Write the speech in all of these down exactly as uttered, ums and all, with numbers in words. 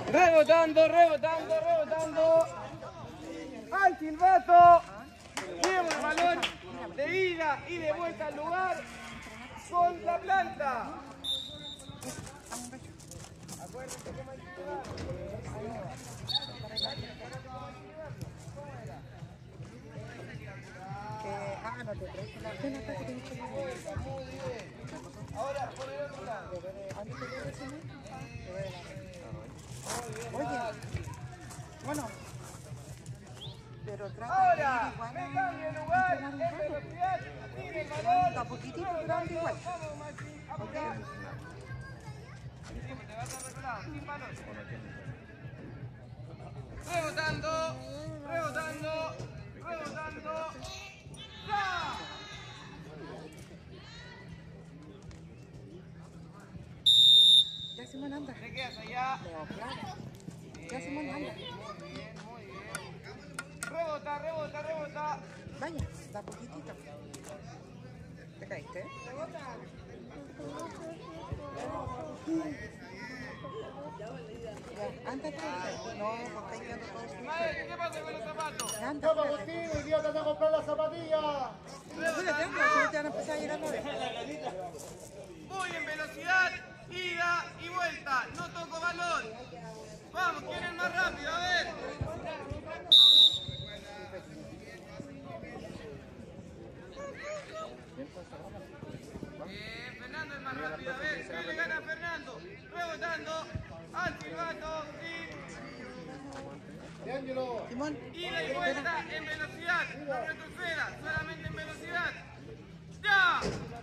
Rebotando, rebotando, rebotando. Al silbato. Lleva el balón de ida y de vuelta al lugar con la planta. Acuérdense cómo hay que jugar. Ah, no te traes la pena, muy bien. Ahora por el otro lado. Oye, bueno, pero trata ahora, de igual. me cambio de lugar, en velocidad, tire el balón. A poquitito, pero anda igual. Vamos, Maxi, apurá. Te vas a regular, sin balón. Rebotando, rebotando, rebotando. ¡Ya! Ya Simón anda. Te quedas allá. Pero claro. Ya Simón anda. Muy bien, muy bien. Rebota, rebota, rebota. Vaya, da poquitito. ¿Te caíste? Rebota. Ya, anda tú. No, no está quedando todo sucio. Madre, ¿qué pasa con los zapatos? Anda, ¡Vamos contigo, idiota! ¡Te a comprar las zapatillas! espérate, anda, si te van a empezar a llegar otra. Voy en velocidad, ida y vuelta. No toco balón. Vamos, ¿quién es más rápido? A ver. Bien, Fernando es más rápido. A ver, ¿qué le gana a Fernando? Rebotando al silbato. ¡De Ángelo! Simón. Ida y vuelta en velocidad. No retroceda, solamente en velocidad. ¡Ya!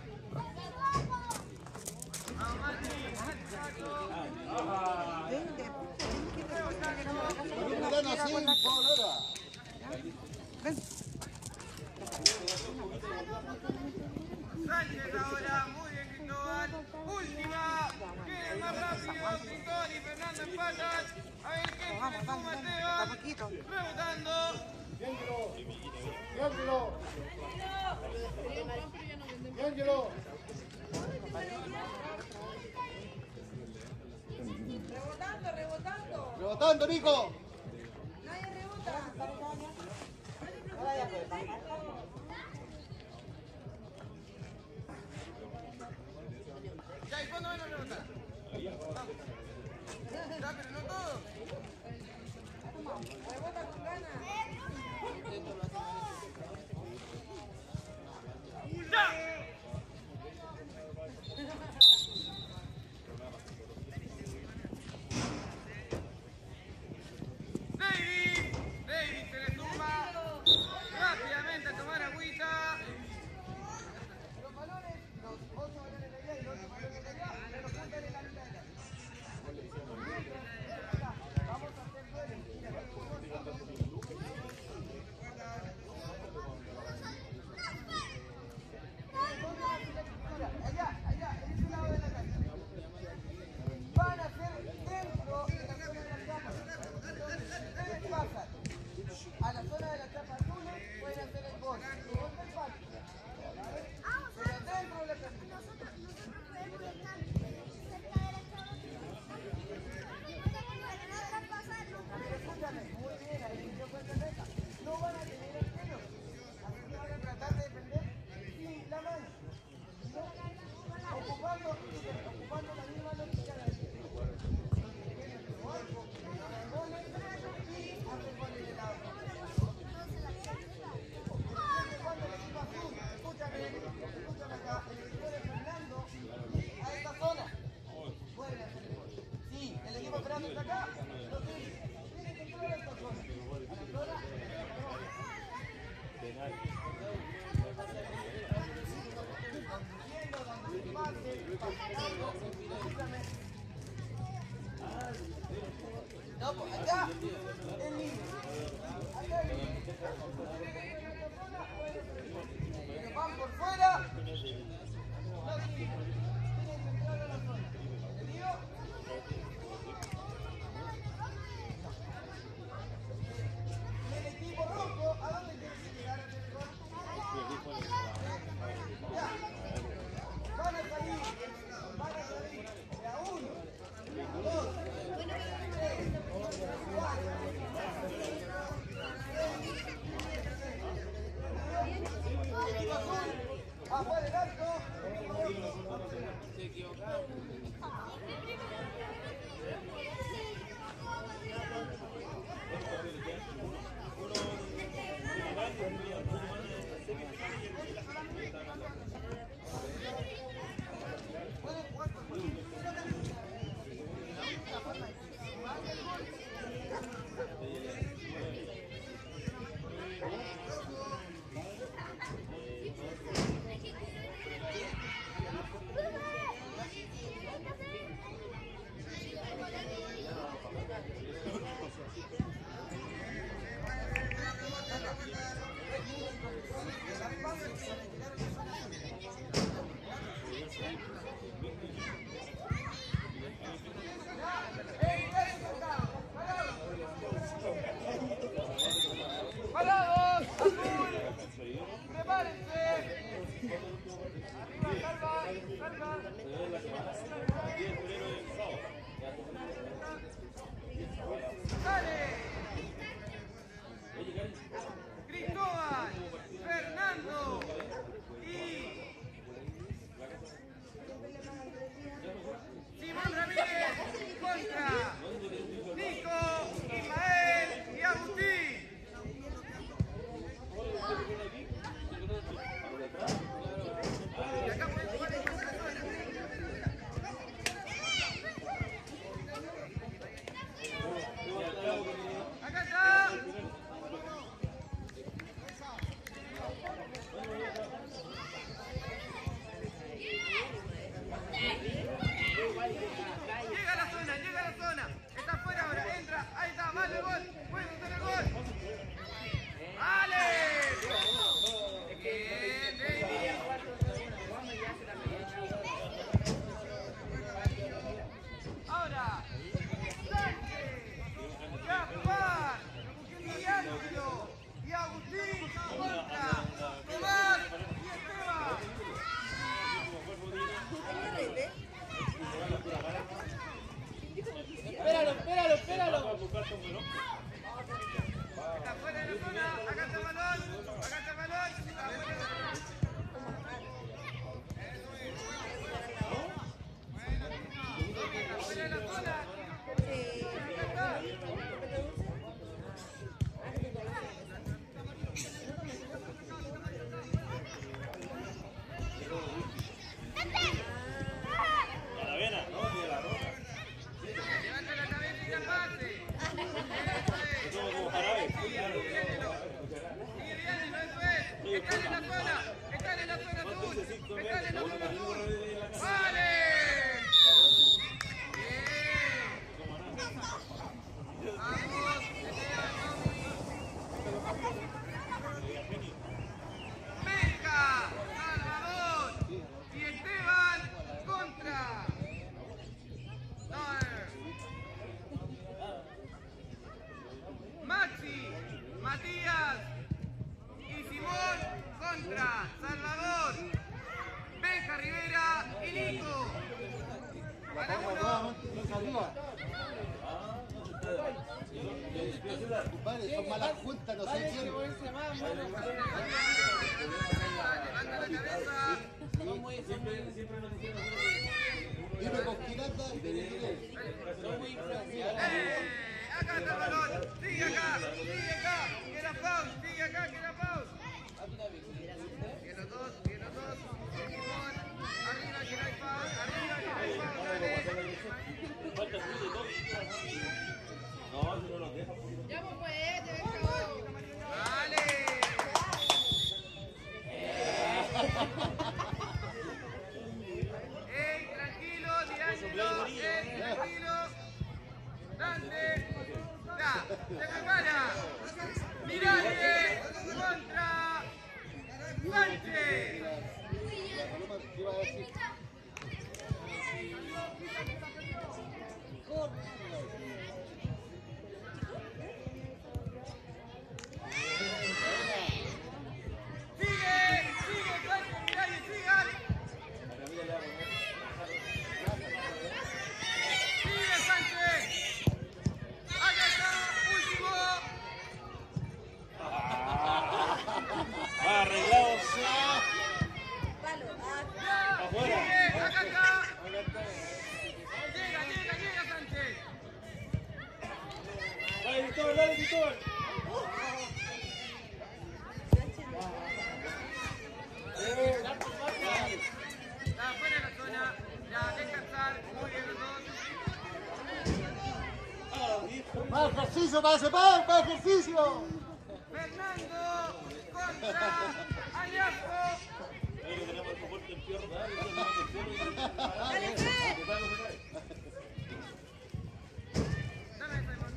Vamos, Martín. Ven. Sánchez ahora, muy bien Cristóbal. Última, ¿quién es más rápido? Cristóbal y Fernando empatan. A ver qué Vamos, se vamos, suma vamos. Esteban. A poquito. Rebotando. ¡De Ángelo! ¡De Ángelo! ¡De Ángelo! Rebotando, rebotando. ¡Rebotando, Nico! Nadie rebota. Ya, ¿y cuándo van a rebotar? Vamos. Ya, pero no todos. Rebota con ganas. ¡Ya! David, David se le tumba rápidamente a tomar agüita. Los balones, los ocho balones de allá y los ocho balones de allá, se los juntan en la mitad de la. Vamos a hacer duelo. Allá, allá, en ese lado de la cancha. Van a ser dentro de la zona de las chapas. Entonces, si ustedes pasan a la zona de las chapas azules, pueden hacer el gol. El gol del patio. Pero dentro de la cancha. Nosotros, nosotros podemos estar cerca de la chava para no pasar nunca. Pero escúchame, muy bien, ahí yo cuento en esa. No van a tener el pelo. Así que van a tratar de defender sin la mano. ¿No? Ocupando, ocupando la misma lógica de ahí. Escúchame, escúchame acá, el equipo de Fernando a esta zona puede hacer el gol. Sí, el equipo de Fernando está acá, lo tiene, tiene que entrar a esta zona. A la zona, conduciendo, dando el pase, pasando, escúchame. No, pues acá, el libre. Acá el libre. Pero van por fuera. No tienen, tienen que entrar a la zona. ¿Entendido? El equipo rojo, ¿a dónde tiene que llegar a hacer el gol? Ya. Van a salir. Van a salir. De a uno. De a dos. De a tres. arriba. Compadre, son malas juntas, no sé quién. Dime con quién anda. Acá está el balón. Sigue acá, sigue acá. Quiera pause, sigue acá, quiera pause. Sigue los dos, sigue los dos. Seguimos. Arriba, que no hay pause. Arriba, que no hay pause. Dale. No, si no los deja. Ya vos puedes, te ves cabrón. Dale. Ey, tranquilo, D'Angelo. Ey, tranquilo. Dante. Ya, se prepara. Mirale contra Sánchez. Sigue, sigue, Sánchez, mirale, sigan. Sigue, Sánchez. Acá está, último. Arreglado. Palo. Afuera. Sigue, acá está. Llega, llega, llega, Sánchez. Dale, Víctor, dale, Víctor. Ya, fuera de la zona. Ya, descansar. Muy bien los dos. Más ejercicio, más, más, más ejercicio. Fernando contra Añasco. Ahí que tenemos el soporte en fierro. Dale, tenemos el fierro. Dale, Fred. Dame, Simón.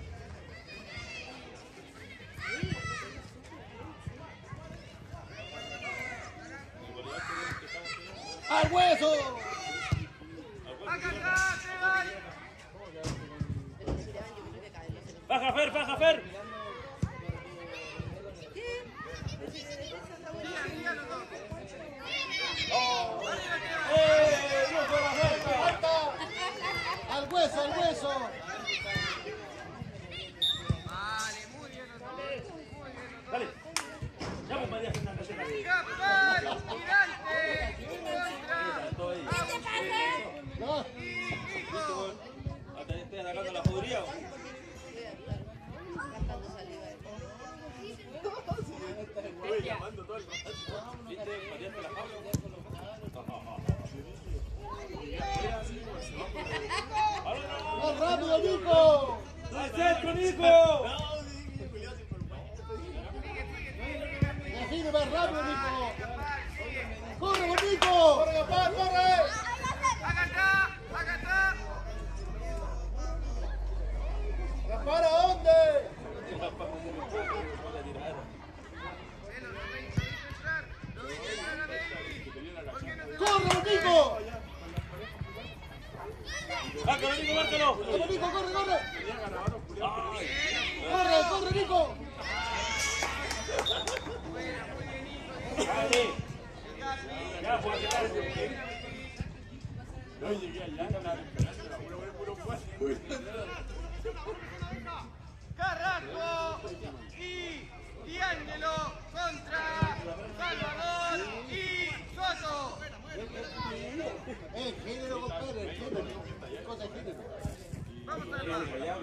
¡Al hueso! Acá está, Esteban. Baja, Fer, baja, Fer. Sigan, sigan los dos. Arriba, Esteban. ¡Eh! ¡No fue la falta! ¡Falta! ¡Al hueso, al hueso! Vale, muy bien los dos. Muy bien los dos. Dale. Ya, pues, María Fernanda. Capaz, Girante contra No. y Nico. Hasta que estés atacando la judería. Estoy llamando todo el rato. ¿Viste? María te la jaula. ¡Más rápido, Nico! ¡Al centro, Nico! Define más rápido, Nico. Capaz, sigue. ¡Corre, por Nico! ¡Corre, capaz, corre! Acá está, acá está. ¿Para dónde? Lo lo viste entrar. Lo viste entrar a David. ¿Por qué no se ¡Corre, por Nico! ¡Márcalo, Nico, márcalo! ¡Vamos, Nico, corre, corre! ¡Ay! ¡Corre, corre, Nico! ¡Dale! Ya, pues, ¿qué tal? No llegué allá, no la esperanza, la puro, puro, puro. Carrasco y D'Angelo contra Salvador y Soto. El género, compadre, el género. ¿Qué cosa es género? Vamos a ver.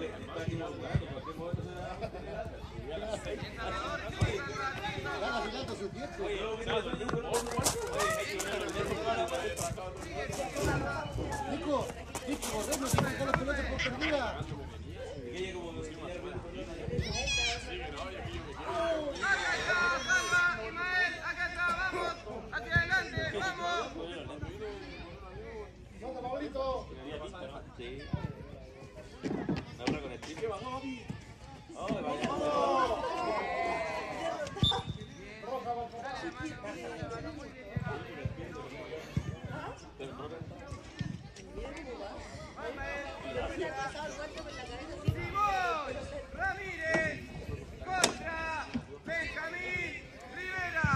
Salvador sigue Están afilando su tiempo. Nico, Nico, corremos, tiene que sacar las pelotas por perdida. Acá está, Salva, Ismael, acá está, vamos, hacia adelante, vamos. ¡Nota, Pablito! Sí. Ahora con el triple, vamos, papi. Oh, vaya. Roja, vamos. Simón Ramírez contra Benjamín Rivera.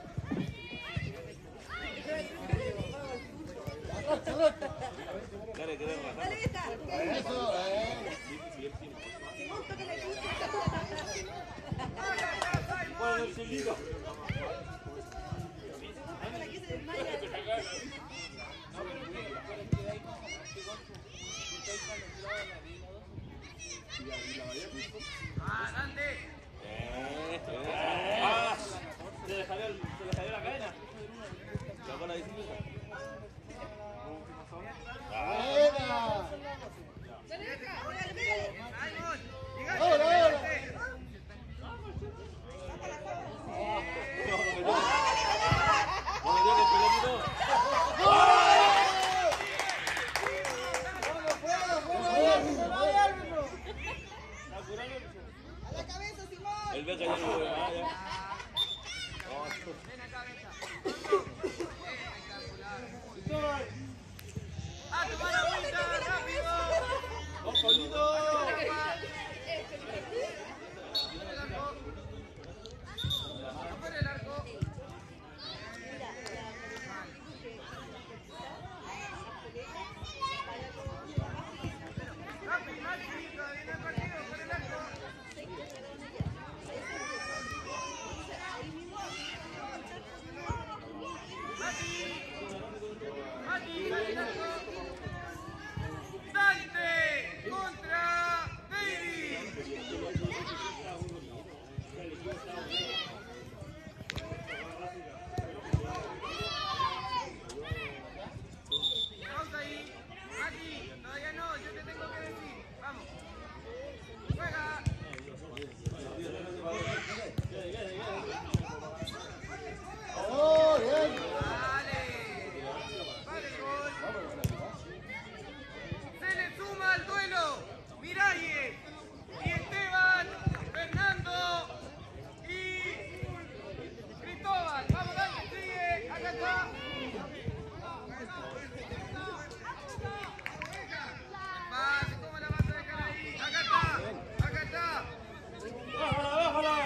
Dale, de querer rajar. Dale, vieja. Eso, eh. Simón, toca la quinta. Bueno, el chilito. La que se desmaya. ¡Ah, Dante! Ah, se le salió, el- se le salió la cadena. La bola de bicicleta. Buena. Dale, vieja. Pégale, pégale. ¡Simon! Ahora, ahora. No me dio con pelotito. A la cabeza, Simón. El beca ya no lo ve más, ya. ¡Ven acá, Beca! ¡Espectacular! ¡A tomar agüita, rápido! ¡Vamos, Pablito! ¡Fuera el arco! ¡Rápido, Maxi! ¡Todavía no hay partido! ¡Fuera el arco! ¡Mati! ¡Fuera el arco! ¡Dante! ¡Contra David! Pausa ahí. Mati, todavía no, yo te tengo que decir. Vamos. Juega. Oh, bien. Dale. Vale, gol. Se le suma al duelo. Miralles y Esteban, Fernando y Cristóbal. Vamos, dale, sigue. Acá está. Pase, ¿cómo la vas a dejar ahí? Acá está. Acá está. ¡Bájala, bájala!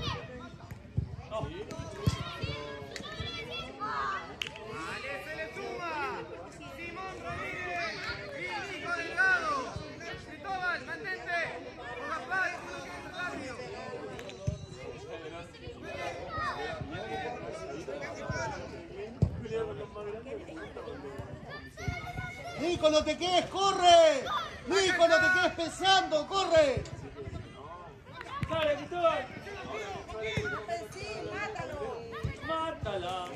Vale, se le suma Simón Rodríguez y Nico Delgado. Cristóbal, mantente. Ponga paz, tú que es rápido. Nico, no te quedes, corre. Nico, no te quedes pensando, corre. ¡Sale, Cristóbal! Sí, mátalo. ¡Mátala!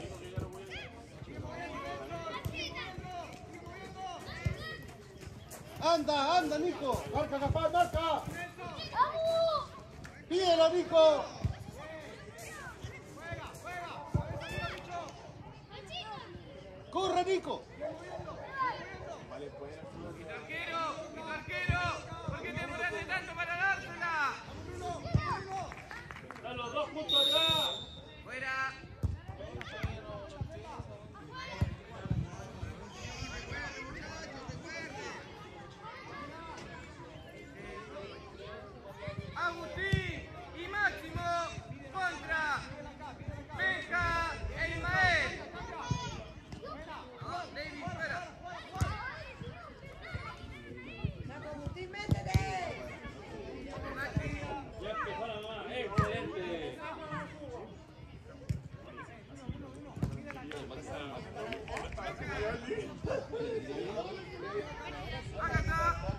Anda, anda, Nico. Marca, Gaspar, marca. Pídelo, Nico. Corre, Nico. Mi arquero, mi arquero. ¿Por qué te demoraste tanto para dársela? ¡Están los dos juntos atrás! Fuera. Agustín y Máximo contra Benja e Ismael. No, David fuera. Vamos, Agustín, métete. Maxi. ¡Ya empezó la mano! ¡Excelente! Acá está.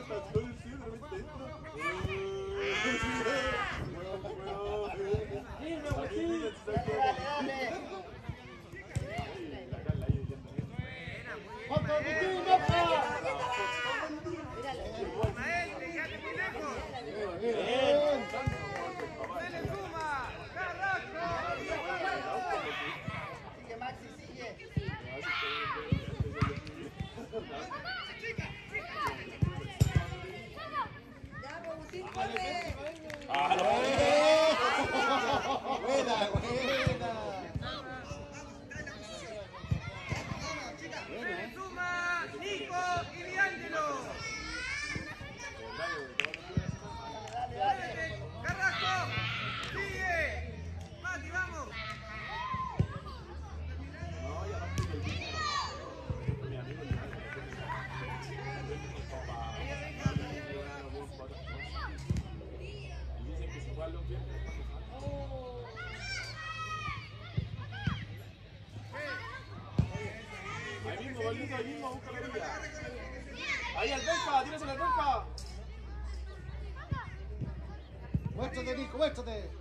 Marca, Agustín, marca. Ismael, te quedaste muy lejos. Bien. Se le suma. Carrasco. Sigue, Maxi, sigue. Ya, Agustín, corre. ¡Ah, lo Buena, buena. Se le suma Nico y D'Angelo. Carrasco. Sigue. Mati, vamos. Nico, ahí mismo, busca la orilla. Ahí al Benja, tírase la Benja. Muéstrate, Nico, muéstrate.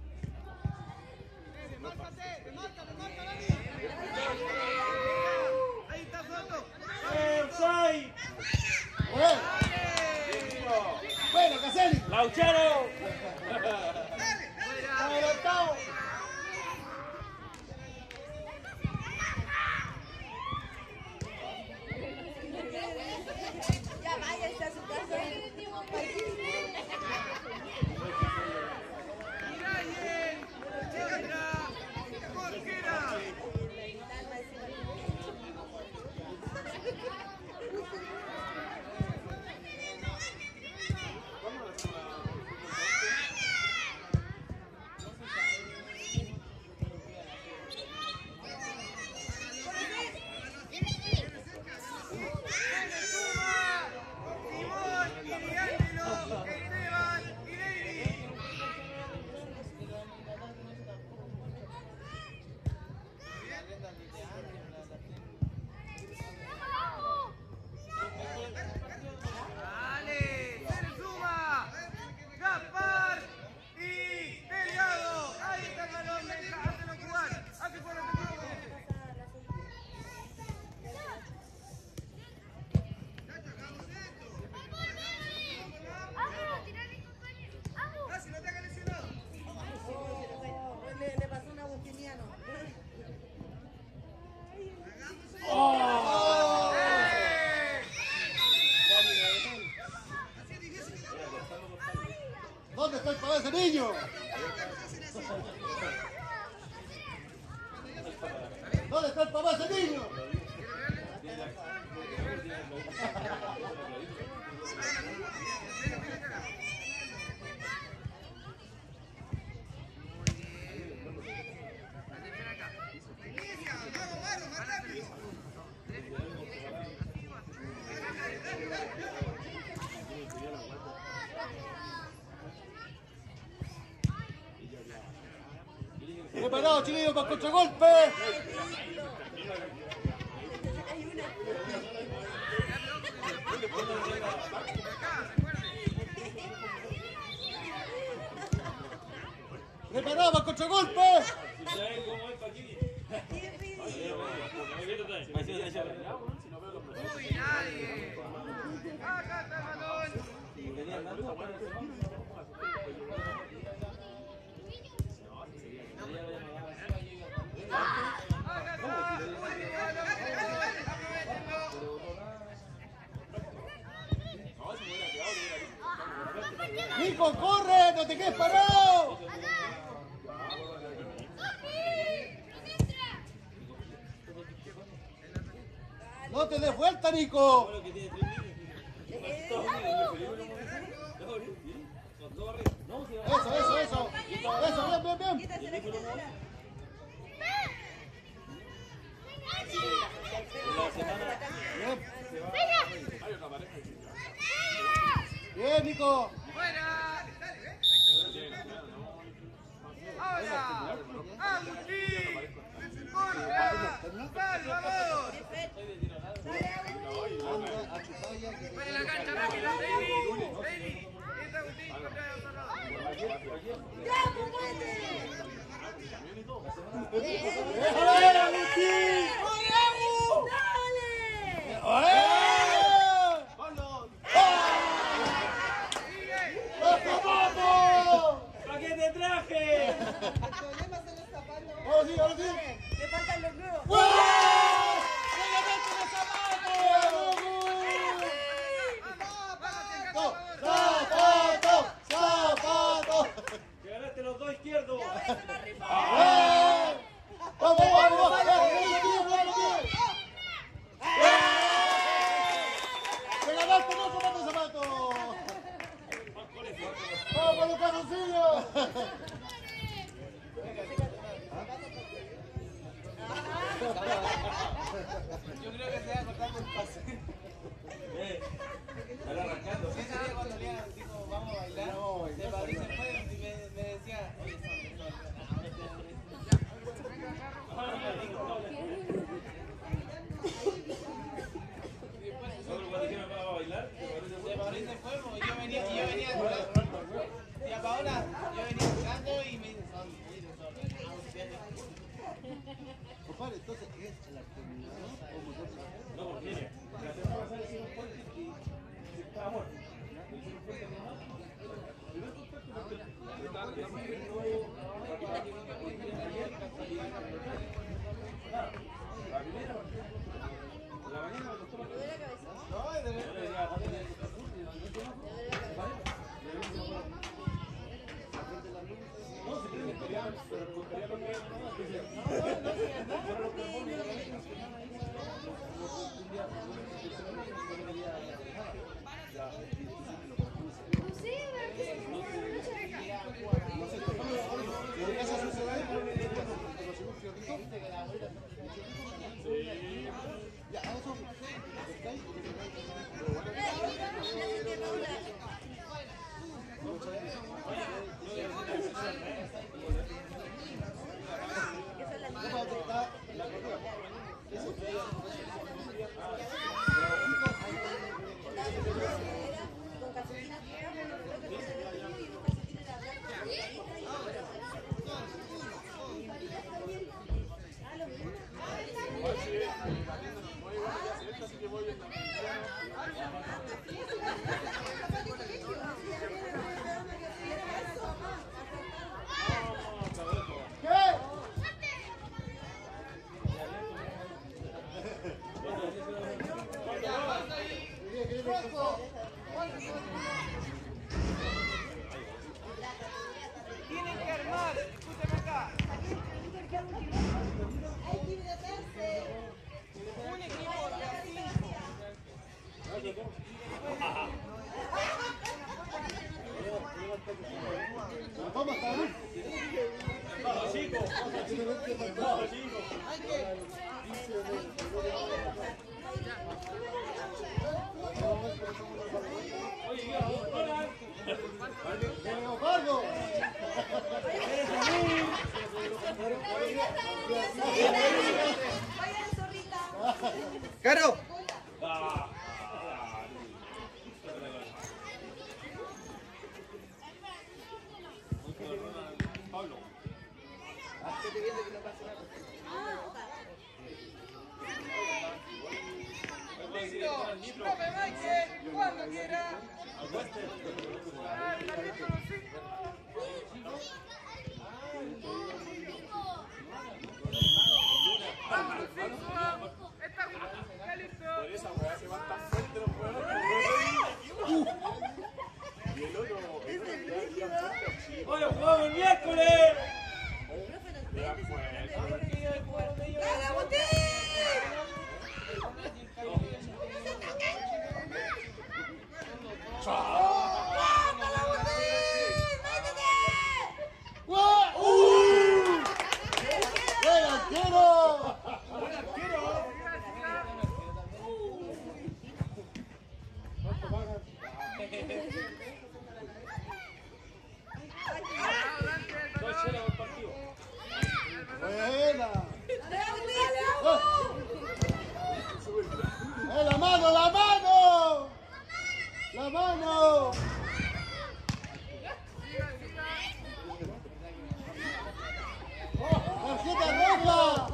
Ahí está Soto. ¡Offside! Bueno, bueno, Caselli. ¡Laucharo! Adelantado. Ya váyanse a su casa. Le pasó un agustiniano. ¿Dónde está el papá de ese niño? ¿Dónde está el papá de ese niño? Preparado, chileno, para contragolpe. Preparado para contragolpe. Uy, nadie. Acá está el balón. Nico, corre, no te quedes parado. No te des vuelta, Nico. Eso, eso, eso. Eso, bien, bien, bien. Bien. Bien, Nico. ¡Fuera! ¡Ahora! ¡Agustín! ¡Contra! ¡Salvador! ¡Fuera la cancha rápido! ¡Baby! ¡Baby! ¡Entra Agustín! ¡Contra Salvador! ¡Déjale, Agustín! ¡Dale! ¿Para qué te traje? El problema son los zapatos. Ahora sí, ahora sí. Le faltan los nuevos. ¡Wow! ¡Se le meten los zapatos! ¡Zapatos! ¡Zapatos! Que ganaste los dos izquierdos. ¡Eh! ¡Vamos, vamos, vamos! ¡Vamos, vamos! ¡Se ganaste dos zapatos, zapatos! ¡Vamos, los calzoncillos! Yo creo que se va cortando el pase. Eh, están arrancando. Ese día cuando Liana dijo vamos a bailar, de París se fue y me, me decía, oye, son, son, son. Paulín del Pueblo, y yo venía, y yo venía entrando. Tía Paola, yo venía entrando y me dice, son muy desordenados. Compadre, entonces, ¿es el arteminado o motor? No, porque mire, la semana pasada hicimos puente y estaba muerto. Hicimos puente normal. Primer contacto porque estaba decidiendo ayer casi la primera partida. La mañana me costó más. No, de verdad. No, si creen que querían, pero gustaría lo que no, Tienen que armar, escúchame acá. Un equipo de a cinco. Vamos, cabrón. Vamos, chicos. Vamos, chicos. Oye, hola. ¡Leopardo! ¡Caro! Ah. Pablo. Listo, profe Michael, cuando quiera. Ah, el capítulo cinco. Vamos, cinco, vamos. Está listo. Por esa weá se van tan fuerte los huevos. Y el otro. ¡Oye, jugamos el miércoles! ¡Buen arquero! ¡Buena! ¡Eh, la mano, la mano! ¡La mano! ¡Oh, tarjeta roja!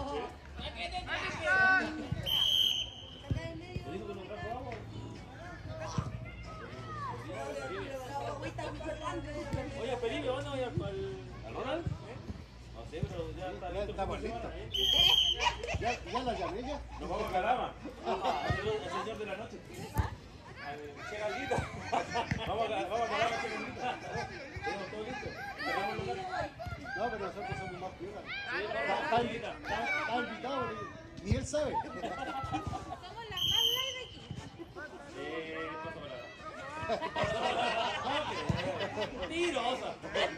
Oye, Felipe, ¿dónde voy al, al Ronald? No sé, pero ya está Ya listo. estamos listos. ¿Ya, ya la llamé ya? Nos vamos a Calama. El señor de la noche. Al Che Galdito. Vamos a vamos a Calama, Che Galdito. ¿Tenemos todo listo? ¿Tenemos lugar? No, pero nosotros somos más piolas. Está, está invitado, está, está invitado, ni, ni él sabe. Somos las más live de aquí. Eh, paso palabra. Tirosa.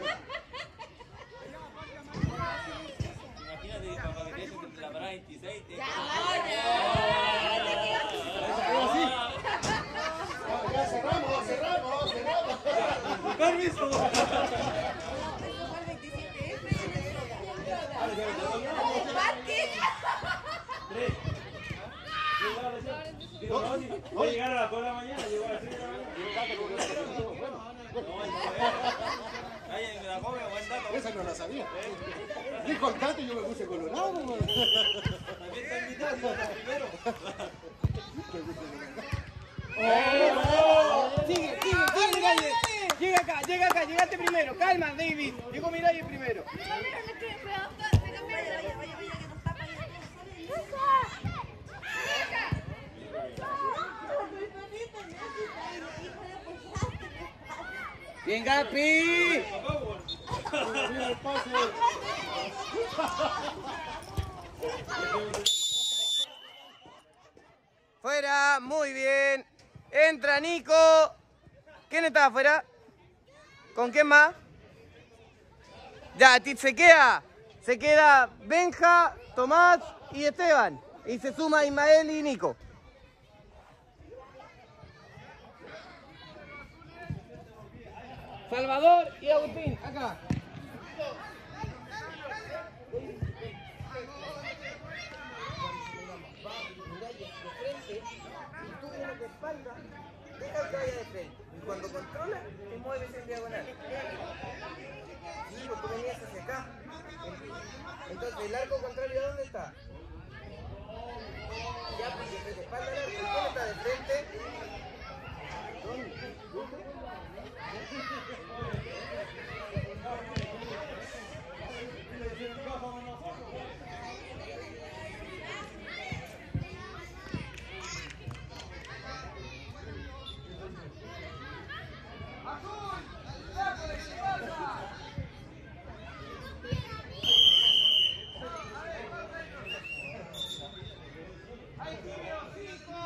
Imagínate, papá, que te dicen la parada veintiséis. Ya, Así. Ya, ya cerramos, cerramos, cerramos. Permiso. Tres. Digo, no, si voy a llegar a las dos de la mañana, llego a las tres de la mañana. la sabía. Dijo el Tato y yo me puse colorado. Man. También está invitado, primero. Sigue, sigue, sigue, Miralle. Llega acá, llega acá, llegaste primero. Calma, David. Llegó Miralle primero. Bien, Gapi. Mira el pase. Fuera, muy bien. Entra Nico. ¿Quién está afuera? ¿Con quién más? Ya, ti- se queda. Se queda Benja, Tomás y Esteban. Y se suma Ismael y Nico. Salvador y Agustín, acá. Deja que vaya de frente. Y cuando controla, te mueves en diagonal. Sí, porque tú venías hacia acá. Entonces, ¿el arco contrario dónde está? Ya, pues, de espalda al arco. ¿Quién está de frente? ¡Ay, tío, cinco!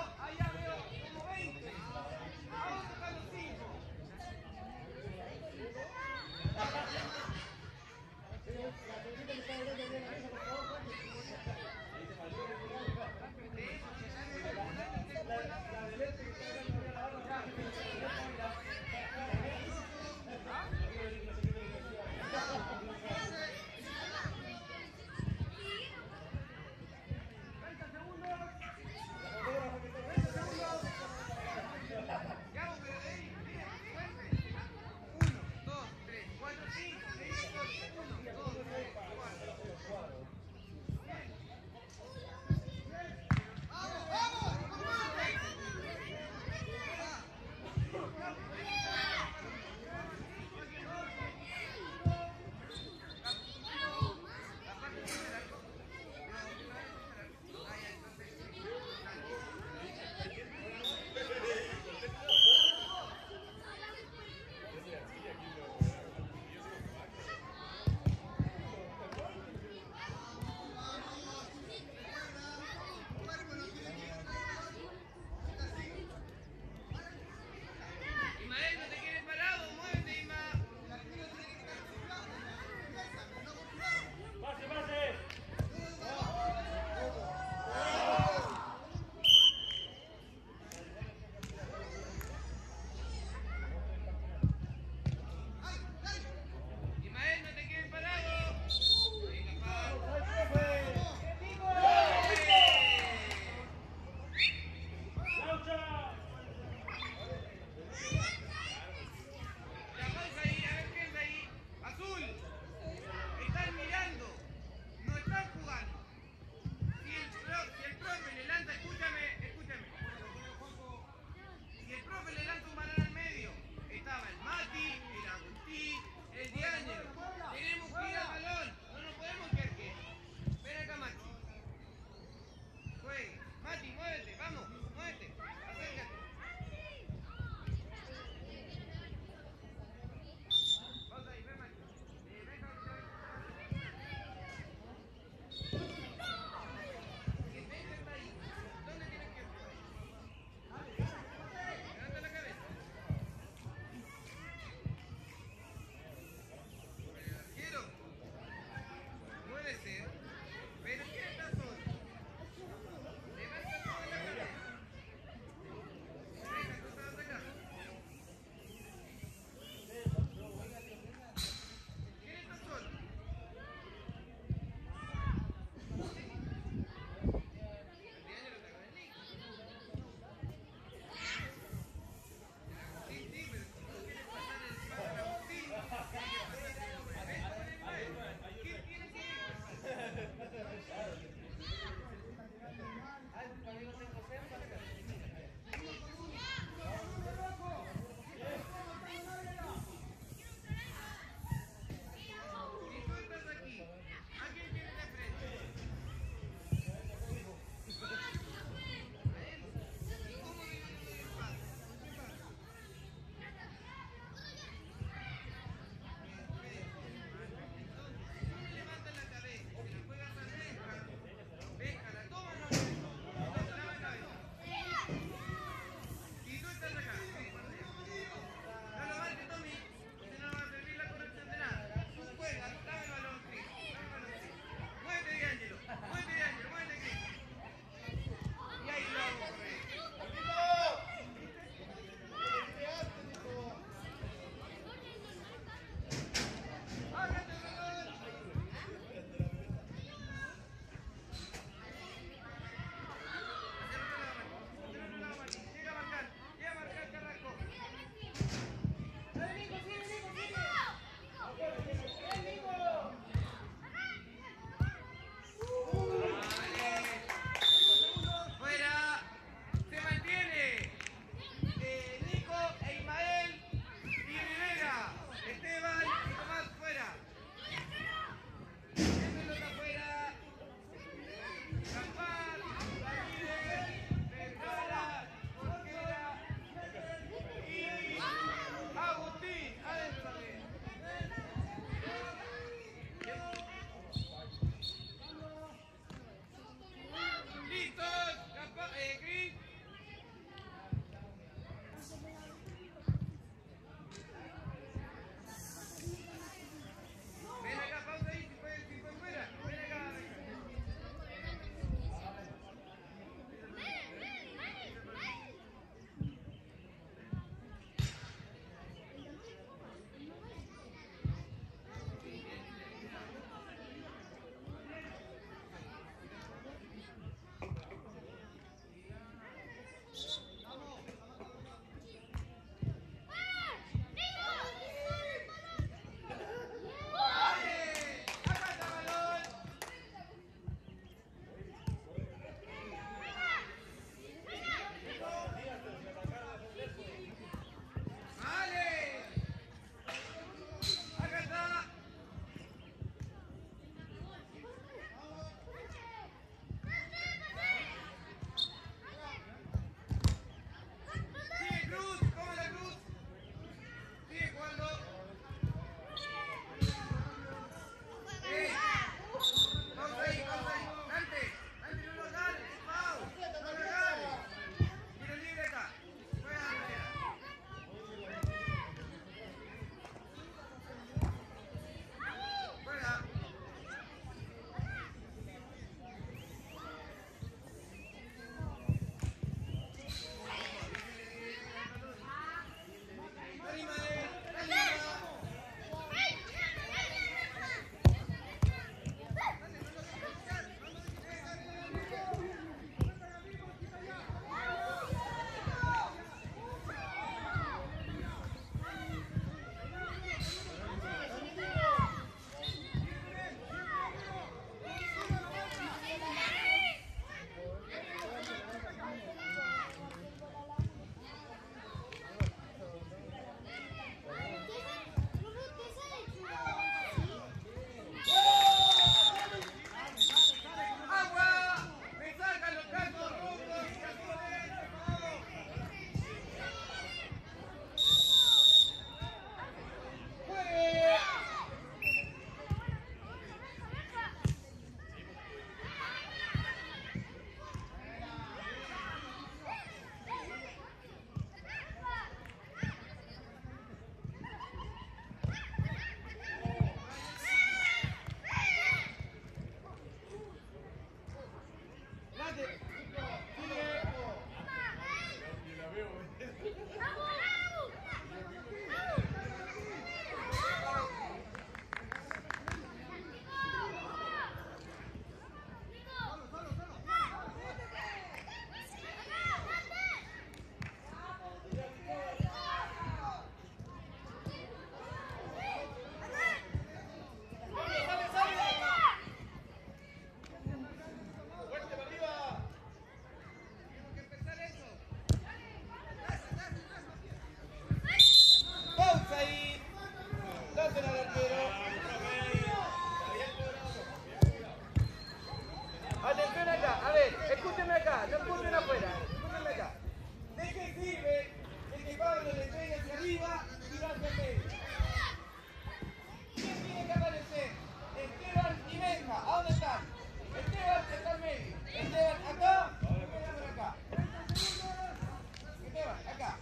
arriba y va hacia el medio. ¿Quién tiene que aparecer? Esteban y Benja. ¿A dónde están? Esteban está al medio. Esteban acá. Esteban acá. Esteban acá.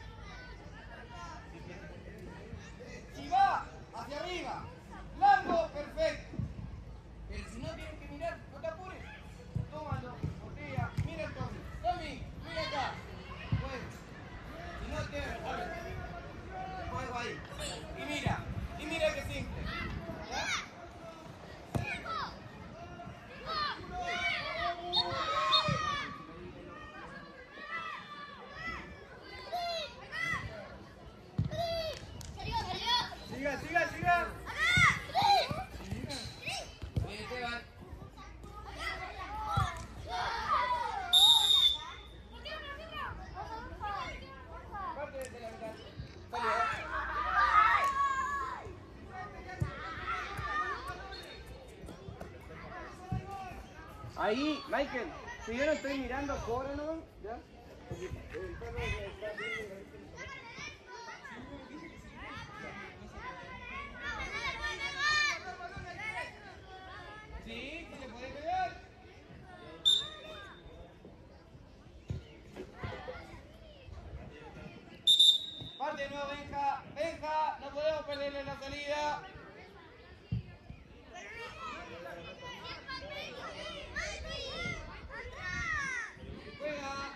Si va hacia arriba, largo, perfecto. Pero si no tienen que mirar, no te apures. Tómalo, botella, mira el Tommy. Tommy, mira acá. Bueno, si no te juego ahí. Y mira, y mira que simple. ¿Ya? Siga, siga, siga. Oye, Esteban. Parte de la mitad. Salió. Ahí, Michael, si yo no estoy mirando, cobra, ¿no? ¿Ya? Sí, sí le podés pegar. Parte de nuevo, Benja. Benja, no podemos perderle la salida. Juega.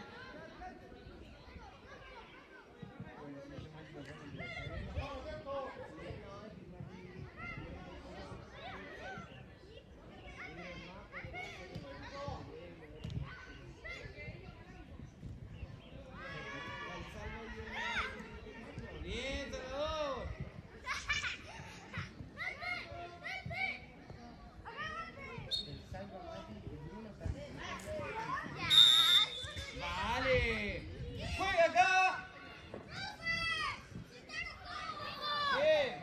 Bien, Salvador. Vale. Juega acá. Bien.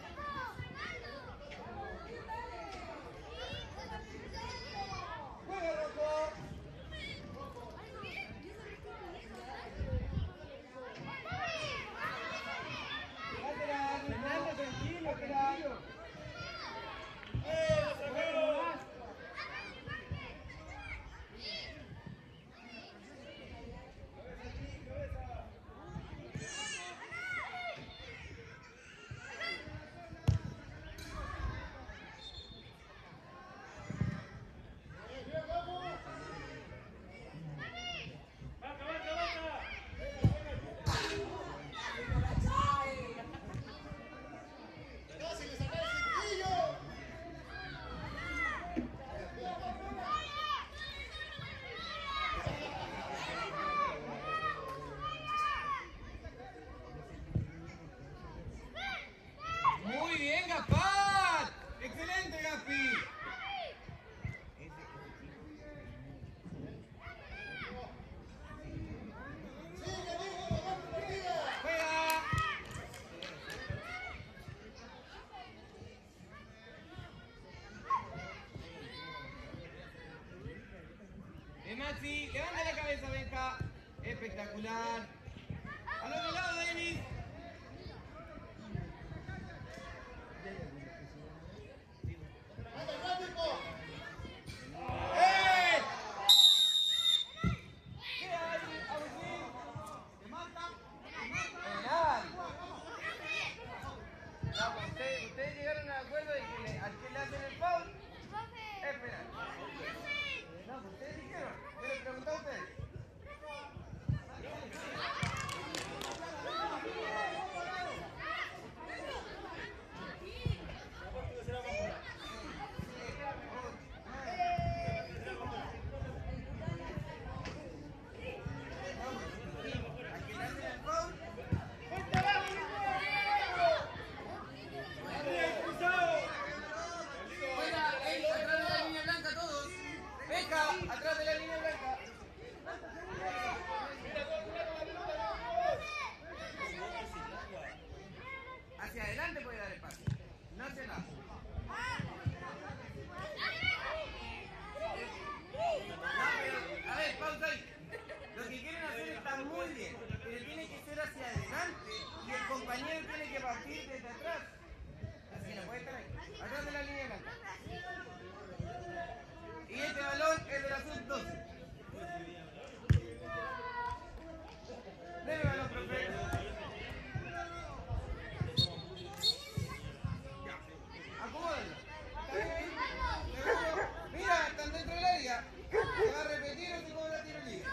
Juega, Rocco. Lateral. Fernando, tranquilo, tranquilo. ¡Eh, lo sacaron! ¡Vaca, vaca, vaca! ¡Casi le saca el cintillo! Muy bien, Gaspar. Excelente, Gaspi. Juega. Bien, Maxi, levanta la cabeza, Benja. Espectacular. Al otro lado, Denis. ¡Eh! ¿Qué hay, Agustín? Penal. No, pues ustedes, ustedes llegaron al acuerdo de que le, al que le hacen el foul es penal. No, pues ustedes dijeron. Yo les pregunté a ustedes. compañero tiene que partir desde atrás. Así no puede estar ahí. Atrás de la línea blanca. Y este balón es de la sub doce. Deme balón, profe. Acomódalo. ¿Está bien ahí? ¿Seguro? Mira, están dentro del área. ¿Se va a repetir o se cobra tiro libre?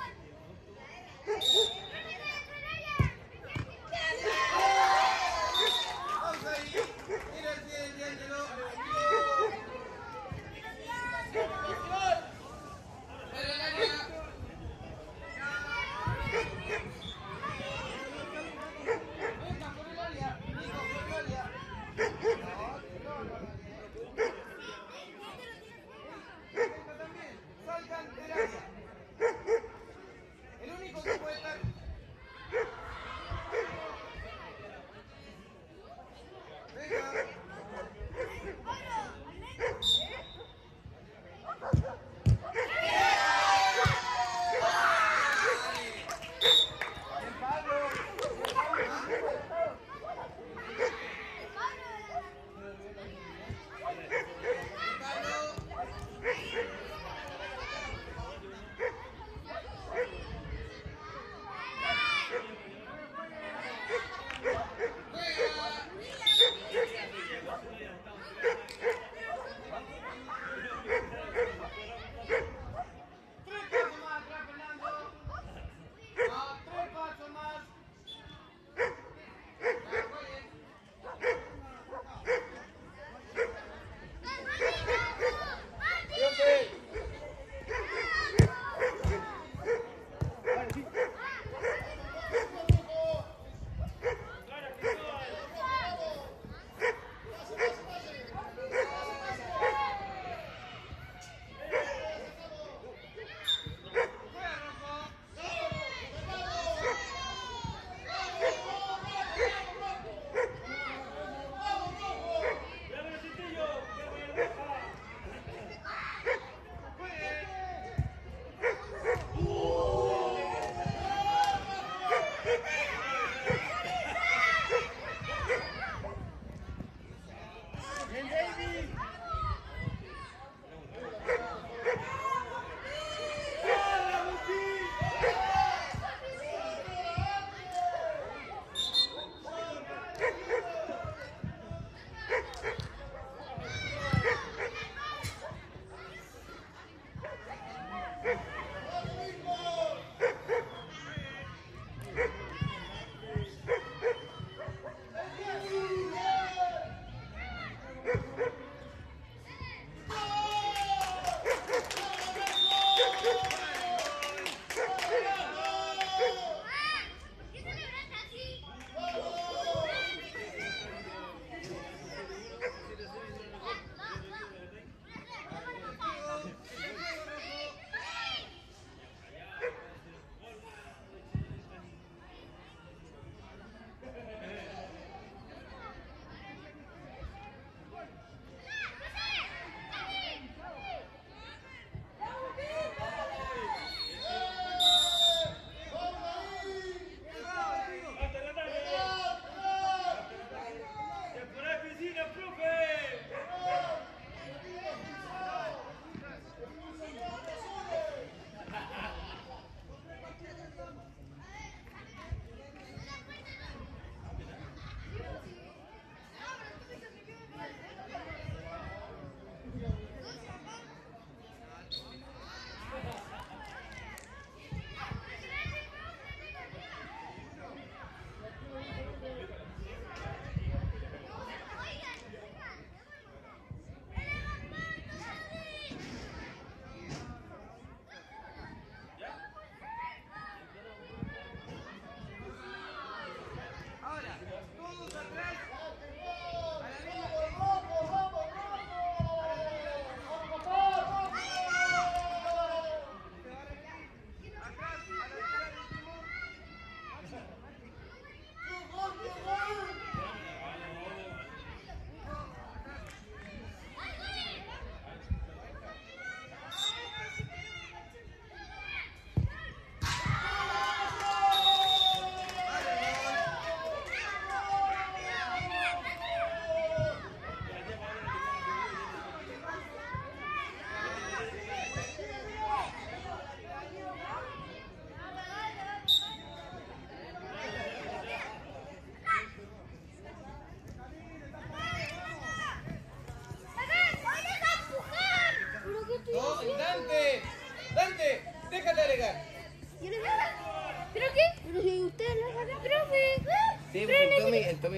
Vamos ahí. Mira el pie del D'Angelo.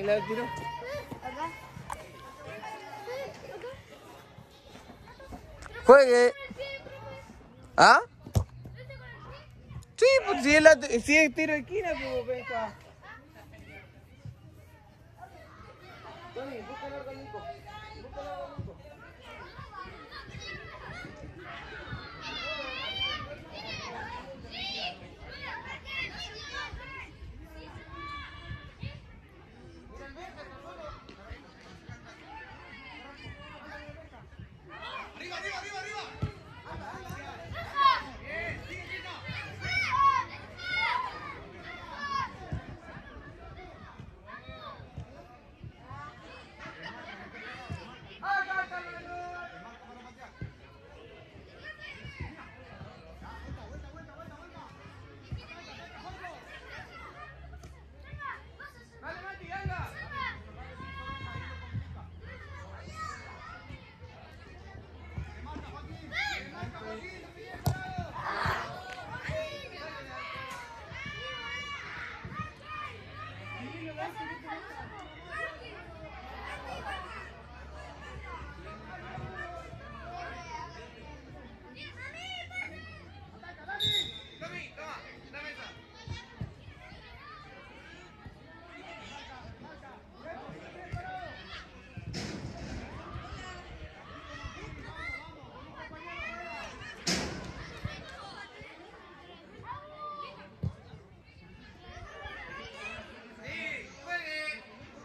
la tiró. Acá. Juegue. ¿Ah? Sí, pues si es, la, si es tiro de esquina, pues venga. Tony, búscalo al Nico. Búscalo al Nico. Arriba, arriba, arriba, arriba. Dale, Mati, anda. Tommy, toma, dame esa. Sí, juegue.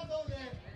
doble.